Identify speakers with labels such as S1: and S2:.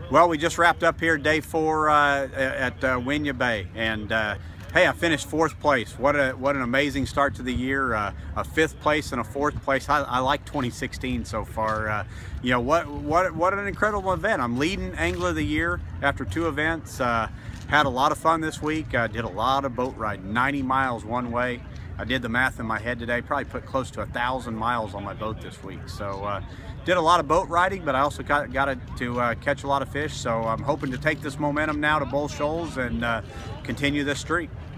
S1: Well, we just wrapped up here day 4 at Winyah Bay, and hey, I finished 4th place. What an amazing start to the year! A 5th place and a 4th place. I like 2016 so far. You know what an incredible event! I'm leading Angler of the Year after 2 events. Had a lot of fun this week. Did a lot of boat riding, 90 miles one way. I did the math in my head today, probably put close to 1,000 miles on my boat this week. So did a lot of boat riding, but I also got to catch a lot of fish. So I'm hoping to take this momentum now to Bull Shoals and continue this streak.